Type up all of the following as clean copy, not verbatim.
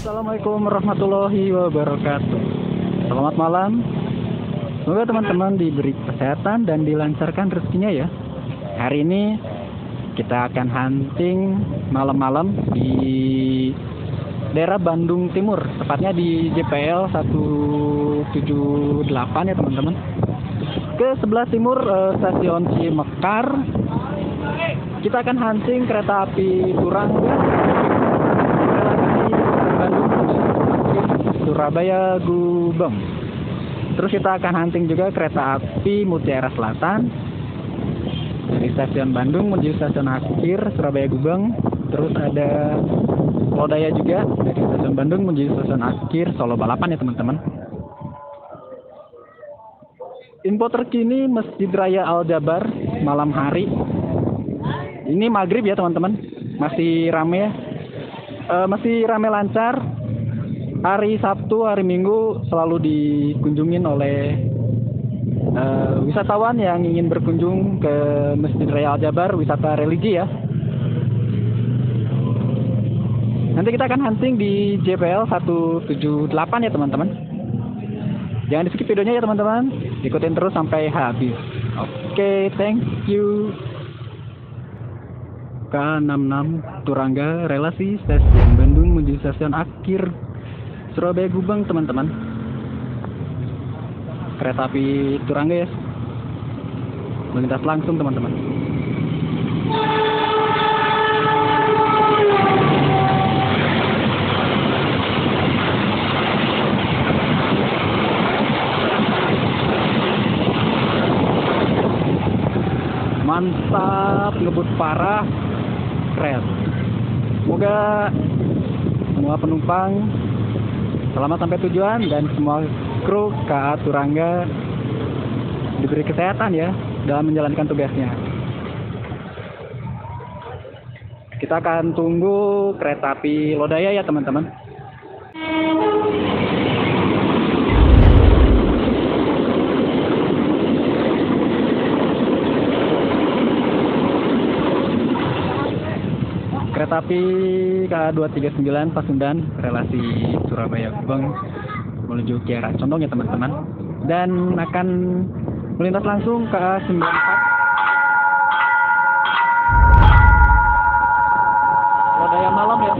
Assalamualaikum warahmatullahi wabarakatuh. Selamat malam. Semoga teman-teman diberi kesehatan dan dilancarkan rezekinya ya. Hari ini kita akan hunting malam-malam di daerah Bandung Timur, tepatnya di JPL 178 ya teman-teman. Ke sebelah timur stasiun Cimekar. Kita akan hunting kereta api Turangga Surabaya Gubeng. Terus kita akan hunting juga kereta api Mutiara Selatan dari stasiun Bandung menuju stasiun akhir Surabaya Gubeng. Terus ada Lodaya juga dari stasiun Bandung menuju stasiun akhir Solo Balapan ya teman-teman. Info terkini Masjid Raya Al Jabar malam hari. Ini maghrib ya teman-teman. Masih rame ya. Masih rame lancar. Hari Sabtu, hari Minggu selalu dikunjungin oleh wisatawan yang ingin berkunjung ke Masjid Raya Al Jabar, wisata religi ya. Nanti kita akan hunting di JPL 178 ya teman-teman. Jangan di skip videonya ya teman-teman. Ikutin terus sampai habis. Oke, thank you. K66 Turangga relasi stasiun Bandung menuju stasiun akhir Surabaya Gubeng teman-teman. Kereta api Turangga ya, melintas langsung teman-teman. Mantap, ngebut parah, keren. Semoga semua penumpang selamat sampai tujuan dan semua kru KA Turangga diberi kesehatan ya dalam menjalankan tugasnya. Kita akan tunggu kereta api Lodaya ya teman-teman. Kereta api KA239 Pasundan relasi Surabaya Gubeng menuju Kiara Condong ya teman-teman, dan akan melintas langsung KA94 Lodaya malam ya.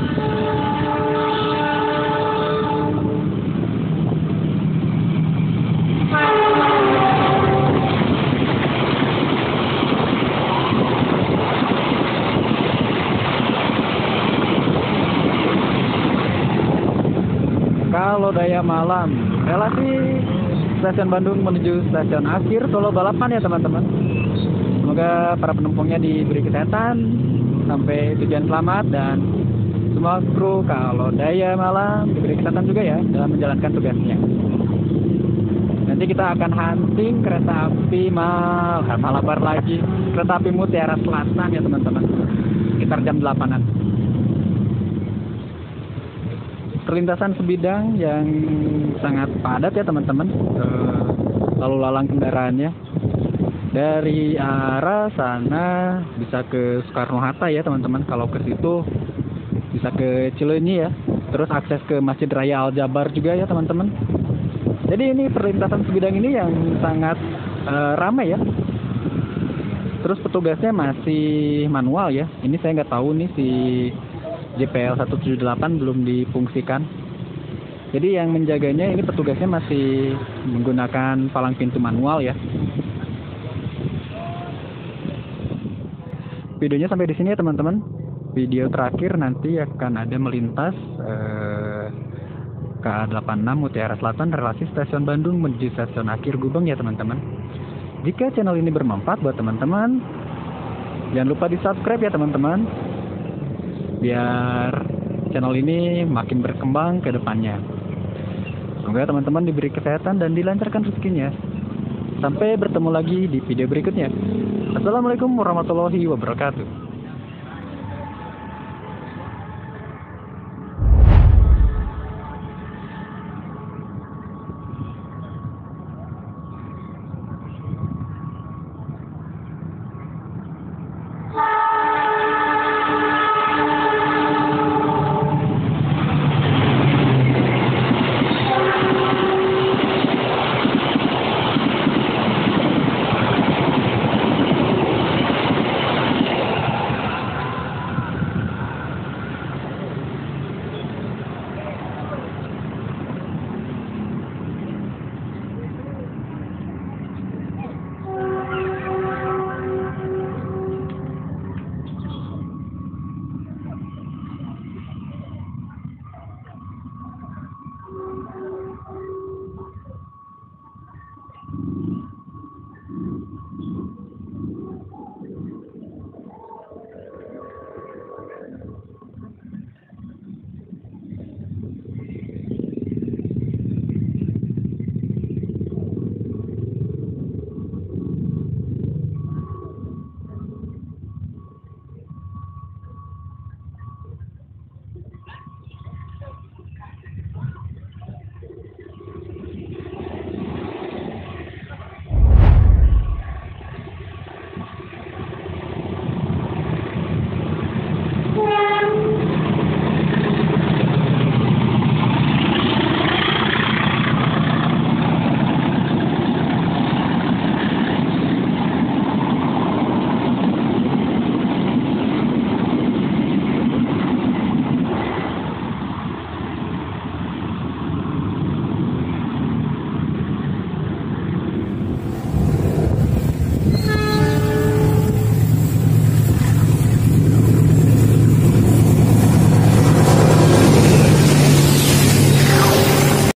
Lodaya malam relasi stasiun Bandung menuju stasiun akhir Solo Balapan ya teman-teman. Semoga para penumpangnya diberi kesehatan sampai tujuan selamat dan semua kru Lodaya malam diberi kesehatan juga ya dalam menjalankan tugasnya. Nanti kita akan hunting kereta api Malabar lagi, kereta api Mutiara Selatan ya teman-teman, sekitar jam 8-an. Perlintasan sebidang yang sangat padat ya teman-teman, lalu lalang kendaraannya dari arah sana bisa ke Soekarno-Hatta ya teman-teman. Kalau ke situ bisa ke Cileunyi ya, terus akses ke Masjid Raya Al Jabar juga ya teman-teman. Jadi ini perlintasan sebidang ini yang sangat ramai ya. Terus petugasnya masih manual ya. Ini saya nggak tahu nih si JPL 178 belum difungsikan. Jadi yang menjaganya ini petugasnya masih menggunakan palang pintu manual ya. Videonya sampai di sini ya teman-teman. Video terakhir nanti akan ada melintas KA86 Mutiara Selatan relasi stasiun Bandung menuju stasiun akhir Gubeng ya teman-teman. Jika channel ini bermanfaat buat teman-teman, jangan lupa di subscribe ya teman-teman, biar channel ini makin berkembang ke depannya. Semoga teman-teman diberi kesehatan dan dilancarkan rezekinya. Sampai bertemu lagi di video berikutnya. Assalamualaikum warahmatullahi wabarakatuh.